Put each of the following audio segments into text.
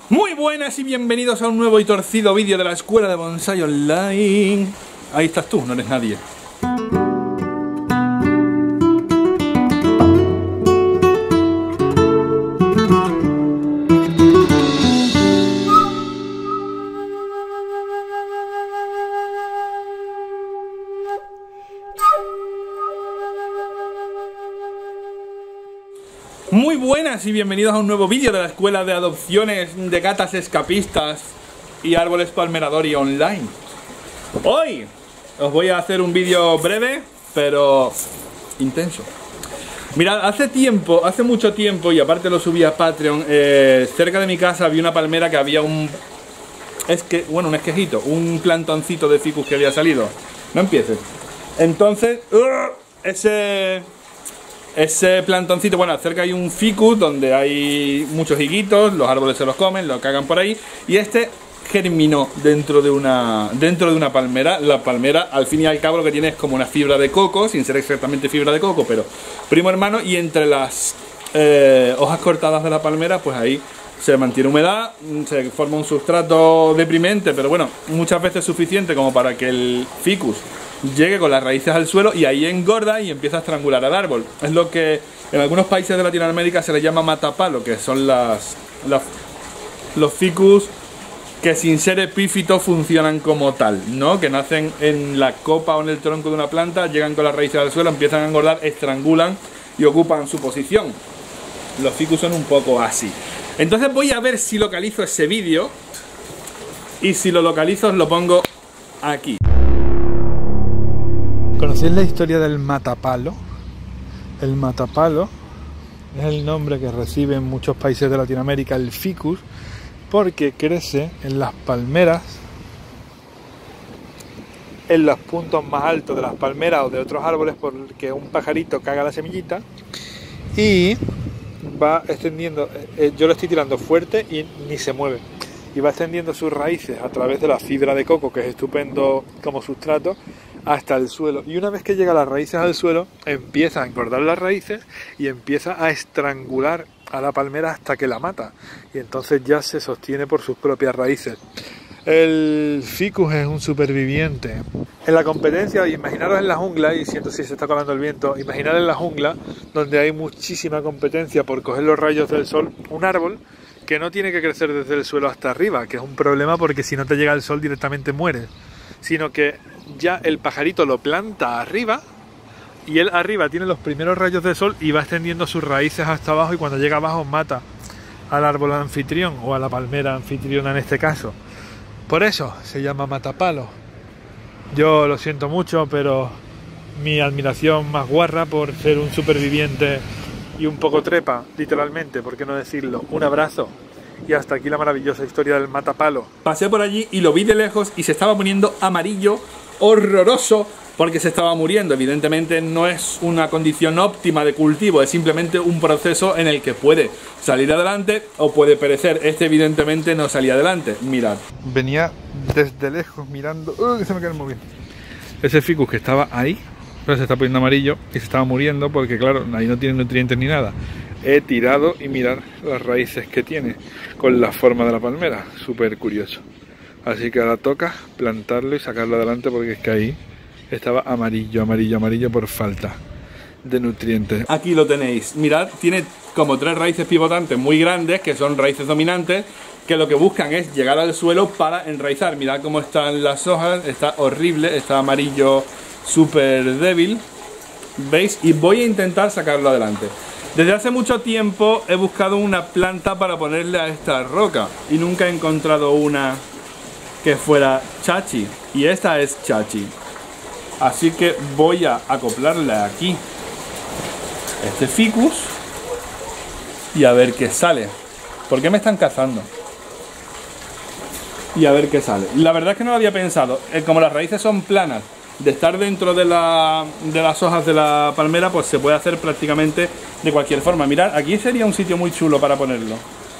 Muy buenas y bienvenidos a un nuevo y torcido vídeo de la Escuela de Bonsai Online. Ahí estás tú, no eres nadie. Muy buenas y bienvenidos a un nuevo vídeo de la Escuela de Adopciones de Gatas Escapistas y Árboles Palmeradori Online. Hoy os voy a hacer un vídeo breve, pero intenso. Mirad, hace mucho tiempo, y aparte lo subí a Patreon, cerca de mi casa había una palmera que había un esquejito, un plantoncito de ficus que había salido. No empieces. Entonces, ese plantoncito, bueno, cerca hay un ficus donde hay muchos higuitos, los árboles se los comen, los cagan por ahí, y este germinó dentro de una palmera. La palmera, al fin y al cabo, lo que tiene es como una fibra de coco, sin ser exactamente fibra de coco, pero primo hermano, y entre las hojas cortadas de la palmera, pues ahí se mantiene humedad, se forma un sustrato deprimente, pero bueno, muchas veces suficiente como para que el ficus llegue con las raíces al suelo y ahí engorda y empieza a estrangular al árbol. Es lo que en algunos países de Latinoamérica se le llama matapalo, que son los ficus que sin ser epífitos funcionan como tal, ¿no? Que nacen en la copa o en el tronco de una planta, llegan con las raíces al suelo, empiezan a engordar, estrangulan y ocupan su posición. Los ficus son un poco así. Entonces voy a ver si localizo ese vídeo, y si lo localizo os lo pongo aquí. ¿Conocéis la historia del matapalo? El matapalo es el nombre que recibe en muchos países de Latinoamérica el ficus, porque crece en las palmeras, en los puntos más altos de las palmeras o de otros árboles, porque un pajarito caga la semillita y va extendiendo. Yo lo estoy tirando fuerte y ni se mueve, y va extendiendo sus raíces a través de la fibra de coco, que es estupendo como sustrato, hasta el suelo, y una vez que llega las raíces al suelo empieza a engordar las raíces y empieza a estrangular a la palmera hasta que la mata, y entonces ya se sostiene por sus propias raíces. El ficus es un superviviente. En la competencia, imaginaros en la jungla, y siento si se está colando el viento, imaginar en la jungla donde hay muchísima competencia por coger los rayos del sol, un árbol que no tiene que crecer desde el suelo hasta arriba, que es un problema porque si no te llega el sol directamente mueres, sino que ya el pajarito lo planta arriba y él arriba tiene los primeros rayos de sol y va extendiendo sus raíces hasta abajo, y cuando llega abajo mata al árbol anfitrión o a la palmera anfitriona en este caso. Por eso se llama matapalo. Yo lo siento mucho, pero mi admiración más guarra por ser un superviviente y un poco trepa, literalmente, ¿por qué no decirlo? Un abrazo. Y hasta aquí la maravillosa historia del matapalo. Pasé por allí y lo vi de lejos y se estaba poniendo amarillo, horroroso, porque se estaba muriendo. Evidentemente no es una condición óptima de cultivo, es simplemente un proceso en el que puede salir adelante o puede perecer. Este evidentemente no salía adelante. Mirad. Venía desde lejos mirando. Que se me cae el móvil. Ese ficus que estaba ahí, pero se está poniendo amarillo y se estaba muriendo porque claro, ahí no tiene nutrientes ni nada. He tirado y mirad las raíces que tiene con la forma de la palmera, súper curioso. Así que ahora toca plantarlo y sacarlo adelante, porque es que ahí estaba amarillo, amarillo, amarillo por falta de nutrientes. Aquí lo tenéis, mirad, tiene como 3 raíces pivotantes muy grandes, que son raíces dominantes, que lo que buscan es llegar al suelo para enraizar. Mirad cómo están las hojas, está horrible, está amarillo súper débil, ¿veis? Y voy a intentar sacarlo adelante. Desde hace mucho tiempo he buscado una planta para ponerle a esta roca y nunca he encontrado una que fuera chachi, y esta es chachi. Así que voy a acoplarle aquí este ficus y a ver qué sale. ¿Por qué me están cazando? Y a ver qué sale. La verdad es que no lo había pensado. Como las raíces son planas, de estar dentro de las hojas de la palmera, pues se puede hacer prácticamente de cualquier forma. Mirad, aquí sería un sitio muy chulo para ponerlo.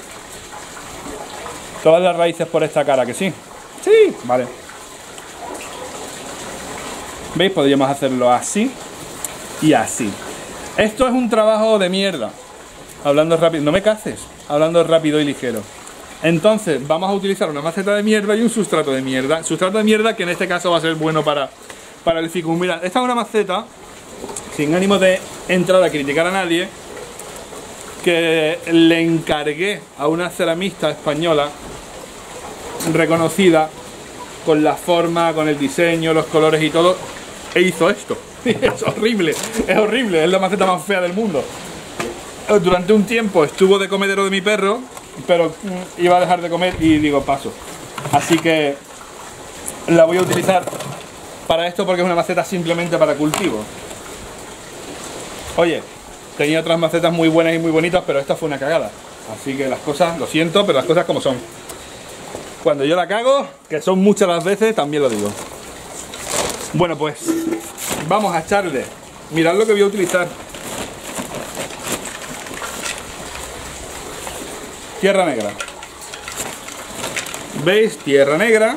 Todas las raíces por esta cara, ¿que sí? Sí, vale. ¿Veis? Podríamos hacerlo así y así. Esto es un trabajo de mierda. Hablando rápido, no me caces. Hablando rápido y ligero. Entonces vamos a utilizar una maceta de mierda y un sustrato de mierda. Sustrato de mierda que en este caso va a ser bueno para el ficus. Mira, esta es una maceta, sin ánimo de entrar a criticar a nadie, que le encargué a una ceramista española reconocida, con la forma, con el diseño, los colores y todo, e hizo esto. Es horrible, es la maceta más fea del mundo. Durante un tiempo estuvo de comedero de mi perro, pero iba a dejar de comer y digo, paso. Así que la voy a utilizar para esto porque es una maceta simplemente para cultivo. Oye, tenía otras macetas muy buenas y muy bonitas, pero esta fue una cagada. Así que las cosas, lo siento, pero las cosas como son. Cuando yo la cago, que son muchas las veces, también lo digo. Bueno, pues vamos a echarle. Mirad lo que voy a utilizar. Tierra negra. ¿Veis? Tierra negra.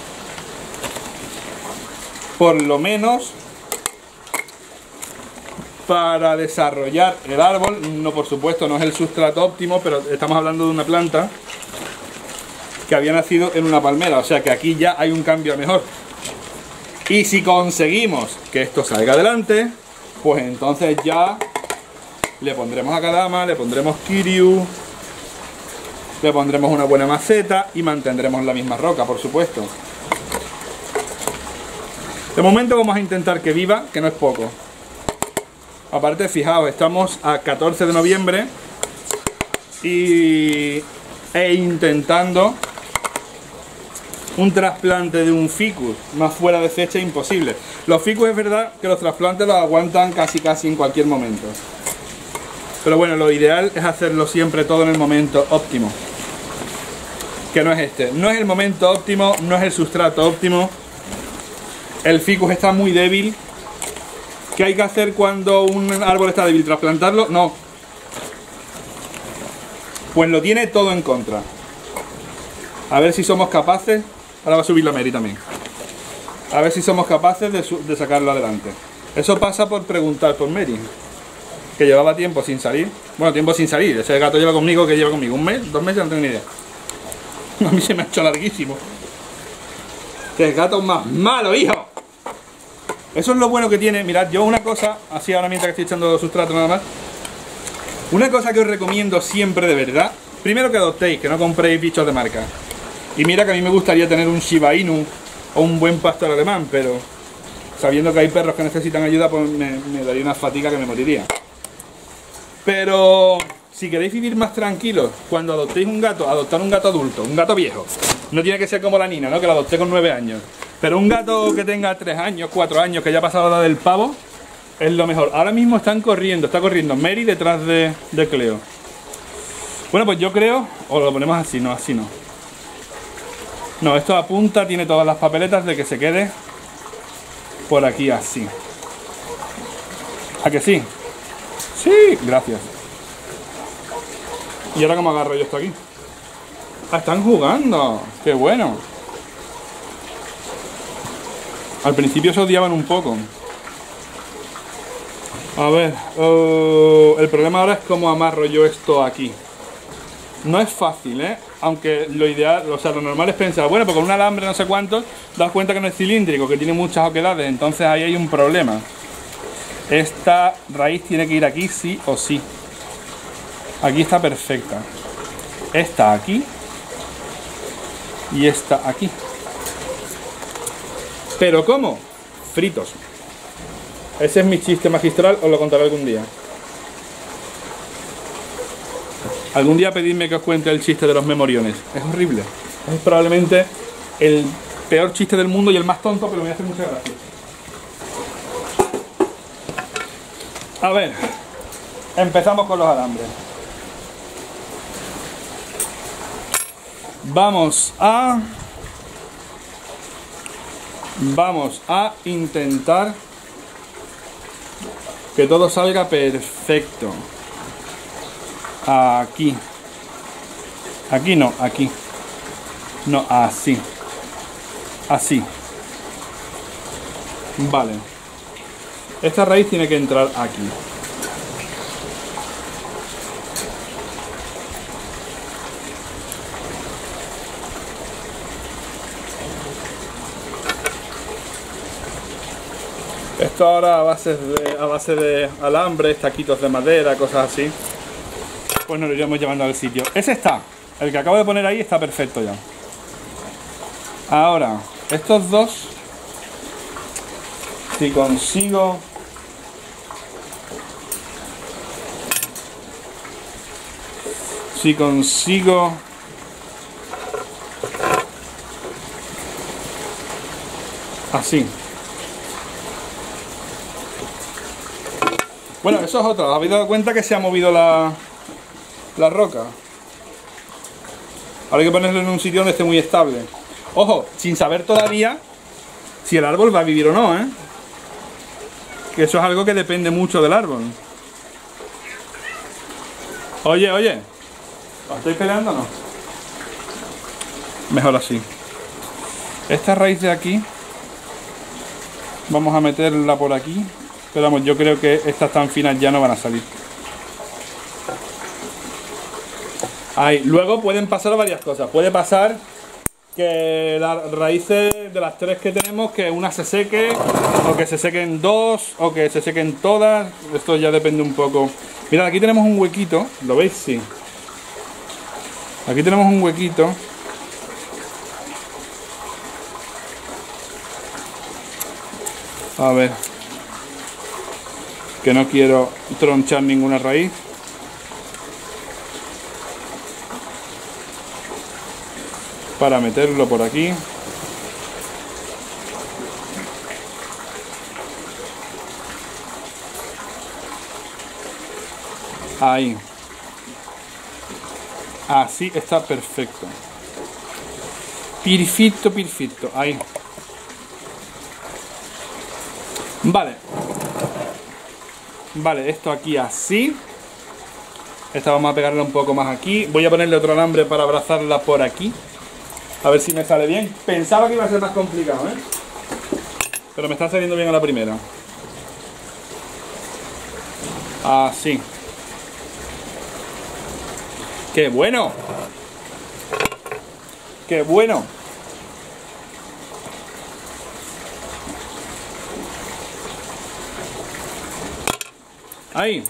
Por lo menos para desarrollar el árbol. No, por supuesto, no es el sustrato óptimo, pero estamos hablando de una planta que había nacido en una palmera, o sea que aquí ya hay un cambio a mejor. Y si conseguimos que esto salga adelante, pues entonces ya le pondremos Akadama, le pondremos Kiryu, le pondremos una buena maceta y mantendremos la misma roca, por supuesto. De momento vamos a intentar que viva, que no es poco. Aparte, fijaos, estamos a 14 de noviembre e intentando un trasplante de un ficus más fuera de fecha imposible. Los ficus es verdad que los trasplantes los aguantan casi en cualquier momento. Pero bueno, lo ideal es hacerlo siempre todo en el momento óptimo. Que no es este. No es el momento óptimo, no es el sustrato óptimo. El ficus está muy débil. ¿Qué hay que hacer cuando un árbol está débil? ¿Trasplantarlo? No. Pues lo tiene todo en contra. A ver si somos capaces. Ahora va a subir la Mary también. A ver si somos capaces de sacarlo adelante. Eso pasa por preguntar por Mary, que llevaba tiempo sin salir. Bueno, tiempo sin salir. Ese gato lleva conmigo, que lleva conmigo 1 mes, 2 meses, no tengo ni idea. A mí se me ha hecho larguísimo. ¡Qué gato más malo, hijo! Eso es lo bueno que tiene. Mirad, yo una cosa, así ahora mientras que estoy echando sustrato nada más. Una cosa que os recomiendo siempre de verdad. Primero que adoptéis, que no compréis bichos de marca. Y mira que a mí me gustaría tener un Shiba Inu o un buen pastor alemán, pero sabiendo que hay perros que necesitan ayuda, pues me daría una fatiga que me moriría. Pero si queréis vivir más tranquilos, cuando adoptéis un gato, adoptar un gato adulto, un gato viejo. No tiene que ser como la Nina, ¿no? Que la adopté con 9 años. Pero un gato que tenga 3 años, 4 años, que ya ha pasado la edad del pavo, es lo mejor. Ahora mismo está corriendo Mary detrás de Cleo. Bueno, pues yo creo, o lo ponemos así, no, así no. No, esto apunta, tiene todas las papeletas de que se quede por aquí así. ¿A que sí? Sí, gracias. ¿Y ahora cómo agarro yo esto aquí? Ah, están jugando. ¡Qué bueno! Al principio se odiaban un poco. A ver, el problema ahora es cómo amarro yo esto aquí. No es fácil, ¿eh? Aunque lo ideal, o sea, lo normal es pensar, bueno, pues con un alambre no sé cuántos, das cuenta que no es cilíndrico, que tiene muchas oquedades, entonces ahí hay un problema. Esta raíz tiene que ir aquí sí o sí. Aquí está perfecta. Esta aquí. Y esta aquí. ¿Pero cómo? Fritos. Ese es mi chiste magistral, os lo contaré algún día. Algún día pedidme que os cuente el chiste de los memoriones. Es horrible. Es probablemente el peor chiste del mundo y el más tonto, pero me hace mucha gracia. A ver, empezamos con los alambres. Vamos a intentar que todo salga perfecto. Aquí. Aquí no, aquí. No, así. Así. Vale. Esta raíz tiene que entrar aquí. Esto ahora a base de alambre, taquitos de madera, cosas así, pues nos lo iremos llevando al sitio. Ese está, el que acabo de poner ahí está perfecto ya. Ahora, estos dos, si consigo así. Bueno, eso es otra. ¿Os habéis dado cuenta que se ha movido la roca? Ahora hay que ponerlo en un sitio donde esté muy estable. Ojo, sin saber todavía si el árbol va a vivir o no, ¿eh? Que eso es algo que depende mucho del árbol. Oye, ¿os estáis peleando o no? Mejor así. Esta raíz de aquí vamos a meterla por aquí. Pero vamos, yo creo que estas tan finas ya no van a salir. Ahí. Luego pueden pasar varias cosas. Puede pasar que las raíces de las tres que tenemos, que una se seque, o que se sequen dos, o que se sequen todas. Esto ya depende un poco. Mirad, aquí tenemos un huequito. ¿Lo veis? Sí. Aquí tenemos un huequito. A ver. Que no quiero tronchar ninguna raíz. Para meterlo por aquí. Ahí. Así está perfecto. Perfecto, perfecto. Ahí. Vale. Vale, esto aquí así. Esta vamos a pegarla un poco más aquí. Voy a ponerle otro alambre para abrazarla por aquí. A ver si me sale bien. Pensaba que iba a ser más complicado, ¿eh? Pero me está saliendo bien a la primera. Así. ¡Qué bueno! ¡Qué bueno! Ahí.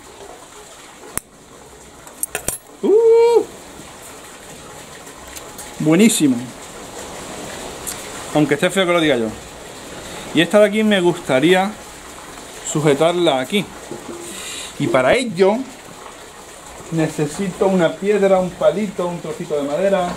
Buenísimo. Aunque esté feo que lo diga yo. Y esta de aquí me gustaría sujetarla aquí. Y para ello necesito una piedra, un palito, un trocito de madera.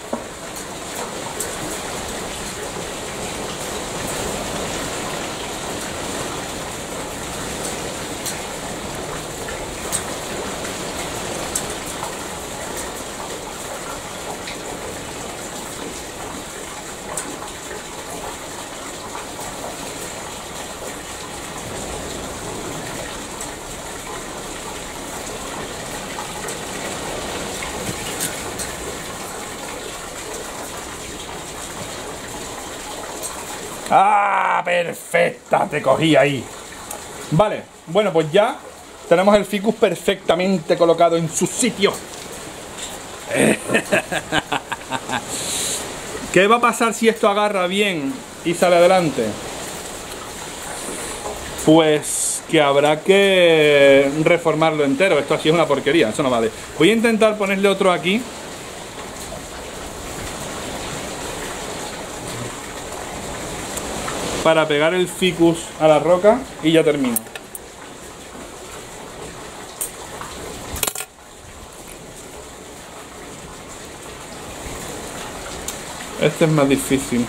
¡Ah! ¡Perfecta! Te cogí ahí. Vale, bueno, pues ya tenemos el ficus perfectamente colocado en su sitio. ¿Qué va a pasar si esto agarra bien y sale adelante? Pues que habrá que reformarlo entero. Esto así es una porquería, eso no vale. Voy a intentar ponerle otro aquí. Para pegar el ficus a la roca y ya termino. Este es más difícil.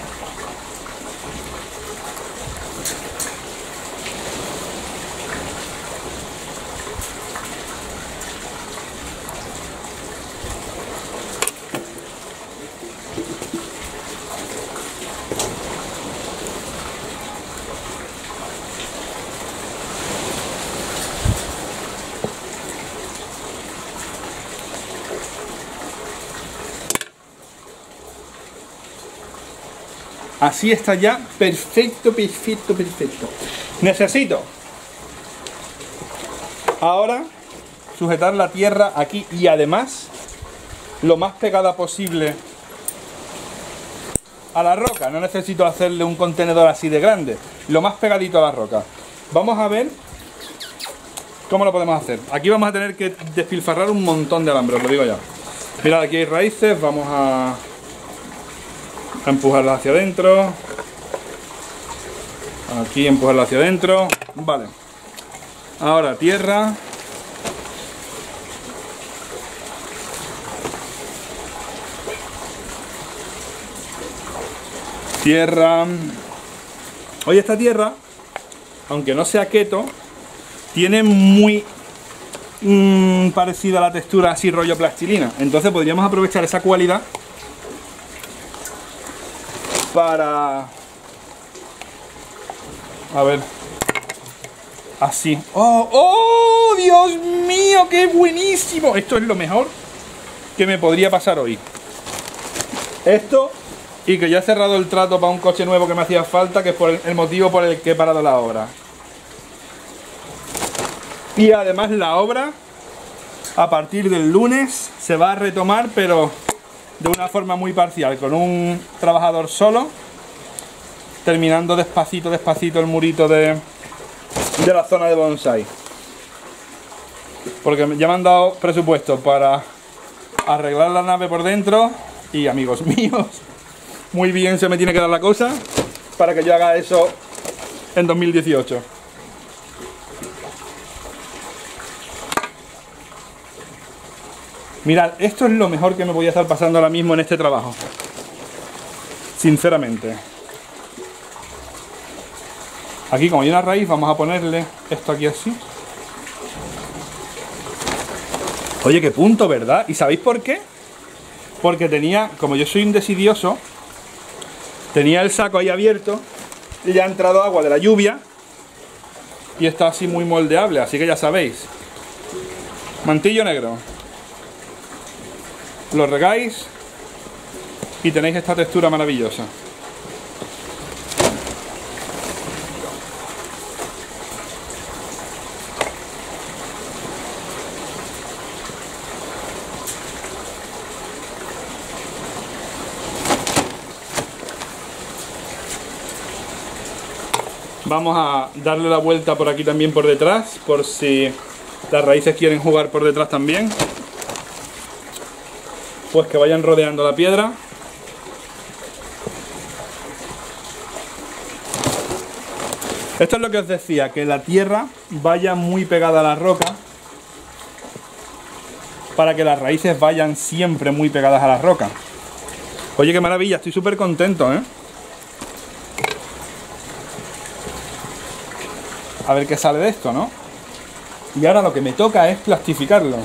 Así está ya, perfecto, perfecto, perfecto. Necesito ahora sujetar la tierra aquí y además lo más pegada posible a la roca. No necesito hacerle un contenedor así de grande, lo más pegadito a la roca. Vamos a ver cómo lo podemos hacer. Aquí vamos a tener que despilfarrar un montón de alambre, os lo digo ya. Mirad, aquí hay raíces, vamos a empujarlas hacia adentro. Aquí empujarlas hacia adentro. Vale. Ahora tierra. Tierra. Oye, esta tierra, aunque no sea keto, tiene muy parecida a la textura así rollo plastilina. Entonces podríamos aprovechar esa cualidad para... A ver. Así. ¡Oh! ¡Oh! ¡Dios mío! ¡Qué buenísimo! Esto es lo mejor que me podría pasar hoy. Esto, y que ya he cerrado el trato para un coche nuevo que me hacía falta, que es por el motivo por el que he parado la obra. Y además la obra, a partir del lunes, se va a retomar, pero de una forma muy parcial, con un trabajador solo, terminando despacito, despacito el murito de la zona de bonsai. Porque ya me han dado presupuesto para arreglar la nave por dentro y, amigos míos, muy bien se me tiene que dar la cosa para que yo haga eso en 2018. Mirad, esto es lo mejor que me voy a estar pasando ahora mismo en este trabajo. Sinceramente. Aquí, como hay una raíz, vamos a ponerle esto aquí así. Oye, qué punto, ¿verdad? ¿Y sabéis por qué? Porque tenía, como yo soy un desidioso, tenía el saco ahí abierto y ya ha entrado agua de la lluvia y está así muy moldeable, así que ya sabéis. Mantillo negro. Lo regáis y tenéis esta textura maravillosa. Vamos a darle la vuelta por aquí también por detrás, por si las raíces quieren jugar por detrás también. Pues que vayan rodeando la piedra. Esto es lo que os decía, que la tierra vaya muy pegada a la roca, para que las raíces vayan siempre muy pegadas a la roca. Oye, qué maravilla, estoy súper contento, ¿eh? A ver qué sale de esto, ¿no? Y ahora lo que me toca es plastificarlo.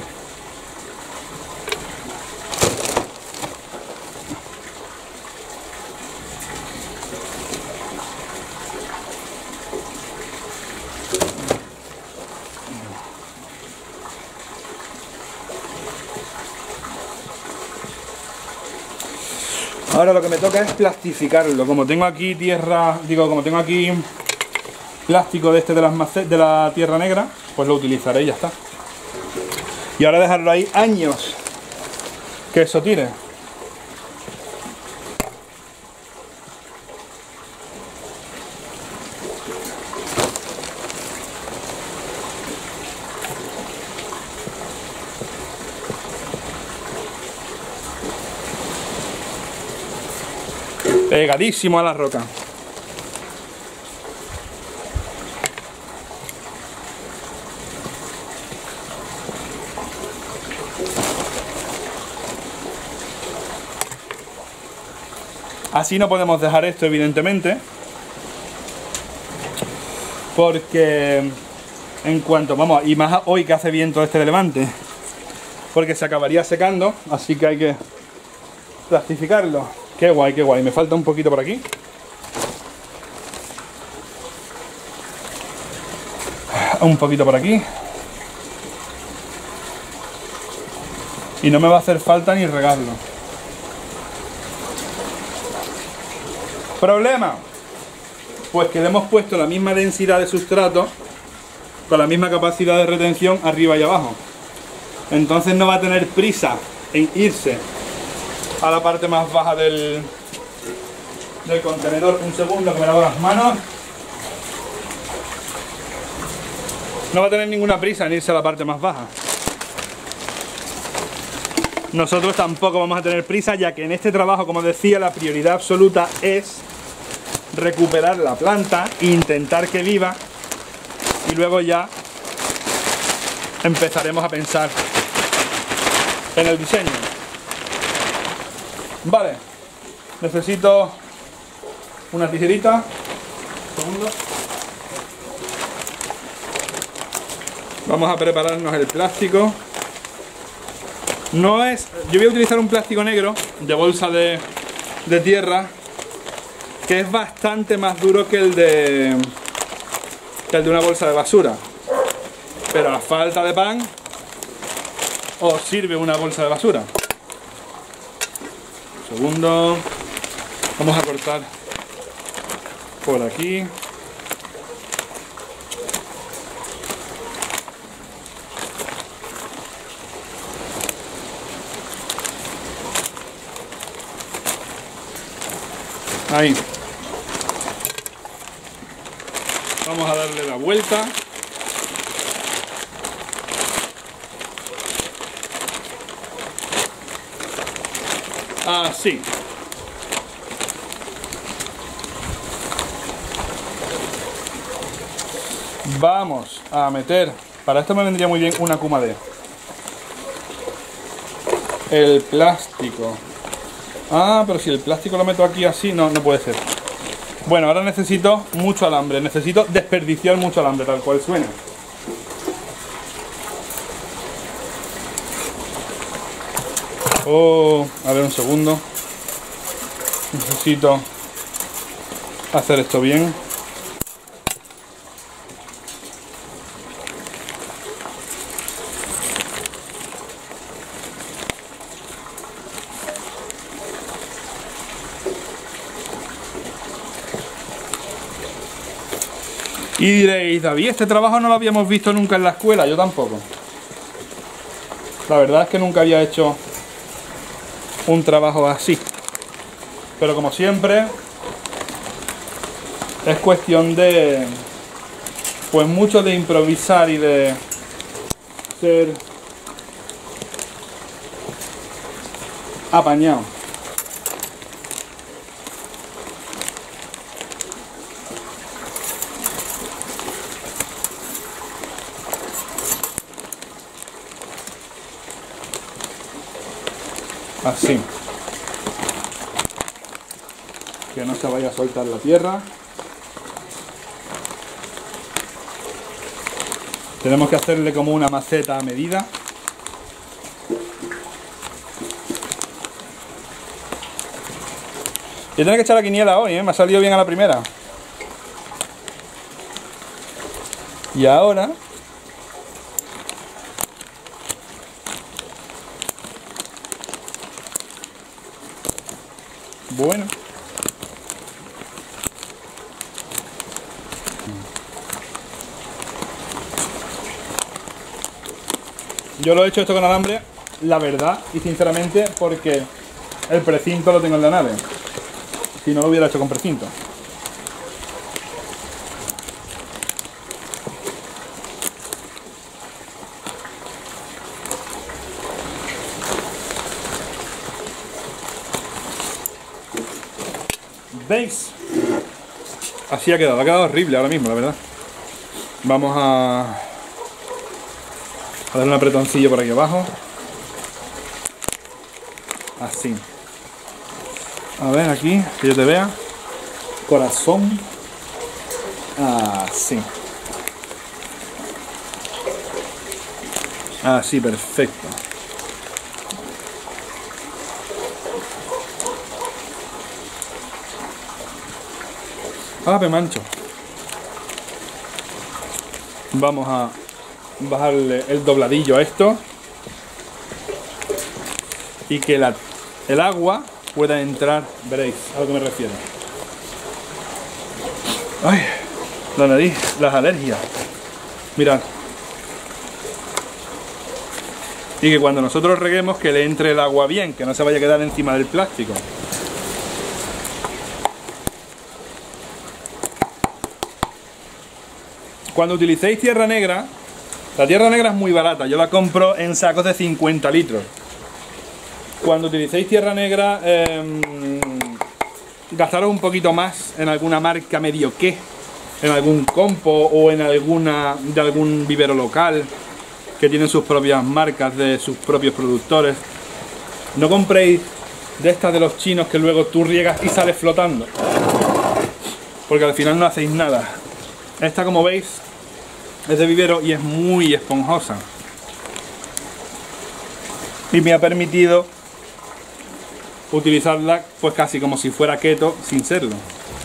Ahora lo que me toca es plastificarlo. Como tengo aquí tierra, como tengo aquí plástico de este de la tierra negra, pues lo utilizaré y ya está. Y ahora dejarlo ahí años que eso tire. Pegadísimo a la roca. Así no podemos dejar esto, evidentemente, porque en cuanto, vamos, y más hoy que hace viento este de levante, porque se acabaría secando, así que hay que plastificarlo. Qué guay, qué guay. Me falta un poquito por aquí. Un poquito por aquí. Y no me va a hacer falta ni regarlo. ¿Problema? Pues que le hemos puesto la misma densidad de sustrato con la misma capacidad de retención arriba y abajo. Entonces no va a tener prisa en irse a la parte más baja del contenedor. Un segundo que me lavo las manos. no va a tener ninguna prisa en irse a la parte más baja. Nosotros tampoco vamos a tener prisa, ya que en este trabajo, como decía, la prioridad absoluta es recuperar la planta, intentar que viva, y luego ya empezaremos a pensar en el diseño. Vale, necesito una tijerita. Un segundo. Vamos a prepararnos el plástico. No es... Yo voy a utilizar un plástico negro de bolsa de tierra, que es bastante más duro que el de una bolsa de basura. Pero a falta de pan, os sirve una bolsa de basura. Un segundo. Vamos a cortar por aquí. Ahí. Vamos a darle la vuelta. Así. Vamos a meter, para esto me vendría muy bien una Kuma-D. El plástico. Ah, pero si el plástico lo meto aquí así, no puede ser. Bueno, ahora necesito mucho alambre, necesito desperdiciar mucho alambre, tal cual suena. Oh, a ver un segundo. Necesito hacer esto bien. Y diréis, David, este trabajo no lo habíamos visto nunca en la escuela. Yo tampoco. La verdad es que nunca había hecho un trabajo así. Pero como siempre, es cuestión de, pues mucho de improvisar y de ser apañado. Así. Que no se vaya a soltar la tierra. Tenemos que hacerle como una maceta a medida. Y tengo que echar la quiniela hoy, me ha salido bien a la primera. Y ahora... Bueno. Yo lo he hecho esto con alambre, la verdad y sinceramente, porque el precinto lo tengo en la nave. Si no lo hubiera hecho con precinto. ¿Veis? Así ha quedado horrible ahora mismo, la verdad. Vamos a darle un apretoncillo por aquí abajo. Así. A ver, aquí, que yo te vea. Corazón. Así. Así, perfecto. Ah, me mancho. Vamos a bajarle el dobladillo a esto y que el agua pueda entrar. Veréis a lo que me refiero. Ay, la nariz, las alergias. Mirad. Y que cuando nosotros reguemos, que le entre el agua bien, que no se vaya a quedar encima del plástico. Cuando utilicéis tierra negra, La tierra negra es muy barata, yo la compro en sacos de 50 litros. Cuando utilicéis tierra negra, gastaros un poquito más en alguna marca medio que, en algún compo o en algún vivero local que tienen sus propias marcas de sus propios productores. No compréis de estas de los chinos que luego tú riegas y sales flotando, porque al final no hacéis nada. Esta, como veis, es de vivero y es muy esponjosa y me ha permitido utilizarla pues casi como si fuera keto sin serlo.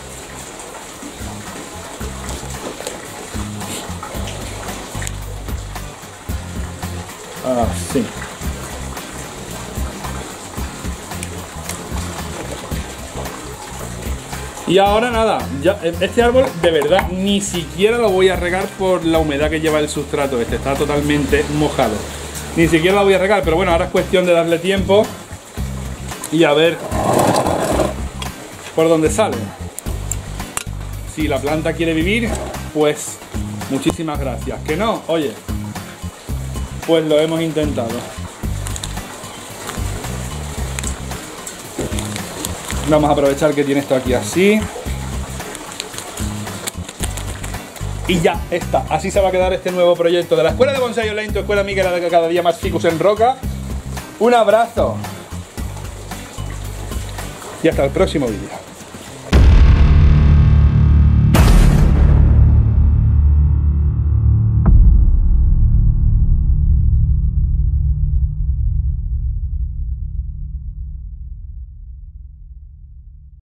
Así. Y ahora nada, ya este árbol de verdad ni siquiera lo voy a regar por la humedad que lleva el sustrato. Este está totalmente mojado. Ni siquiera lo voy a regar, pero bueno, ahora es cuestión de darle tiempo y a ver por dónde sale. Si la planta quiere vivir, pues muchísimas gracias. Que no, oye, pues lo hemos intentado. Vamos a aprovechar que tiene esto aquí así. Y ya está. Así se va a quedar este nuevo proyecto de la Escuela de Bonsai Online, tu escuela amiga de cada día más ficus en roca. Un abrazo. Y hasta el próximo vídeo.